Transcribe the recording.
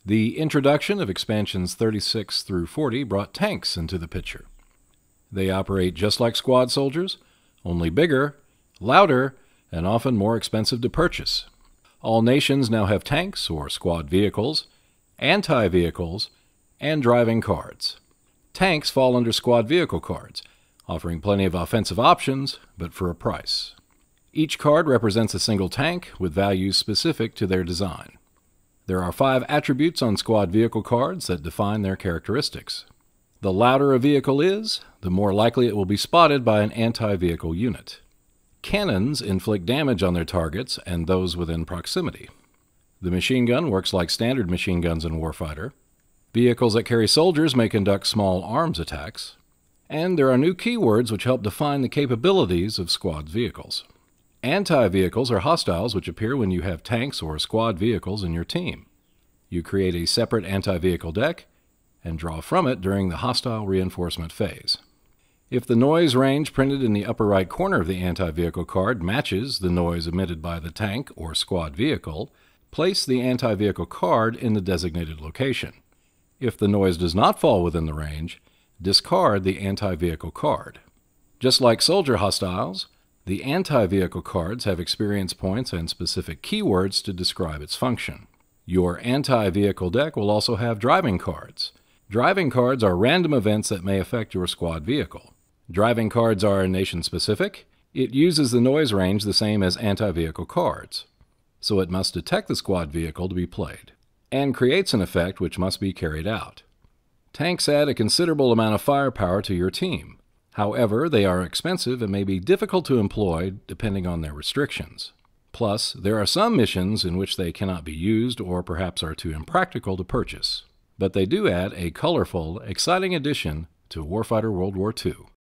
The introduction of expansions 36 through 40 brought tanks into the picture. They operate just like squad soldiers, only bigger, louder, and often more expensive to purchase. All nations now have tanks or squad vehicles, anti-vehicles, and driving cards. Tanks fall under squad vehicle cards, offering plenty of offensive options, but for a price. Each card represents a single tank with values specific to their design. There are 5 attributes on squad vehicle cards that define their characteristics. The louder a vehicle is, the more likely it will be spotted by an anti-vehicle unit. Cannons inflict damage on their targets and those within proximity. The machine gun works like standard machine guns in Warfighter. Vehicles that carry soldiers may conduct small arms attacks. And there are new keywords which help define the capabilities of squad vehicles. Anti-vehicles are hostiles which appear when you have tanks or squad vehicles in your team. You create a separate anti-vehicle deck and draw from it during the hostile reinforcement phase. If the noise range printed in the upper right corner of the anti-vehicle card matches the noise emitted by the tank or squad vehicle, place the anti-vehicle card in the designated location. If the noise does not fall within the range, discard the anti-vehicle card. Just like soldier hostiles, the anti-vehicle cards have experience points and specific keywords to describe its function. Your anti-vehicle deck will also have driving cards. Driving cards are random events that may affect your squad vehicle. Driving cards are nation-specific. It uses the noise range the same as anti-vehicle cards, so it must detect the squad vehicle to be played, and creates an effect which must be carried out. Tanks add a considerable amount of firepower to your team. However, they are expensive and may be difficult to employ depending on their restrictions. Plus, there are some missions in which they cannot be used or perhaps are too impractical to purchase. But they do add a colorful, exciting addition to Warfighter World War II.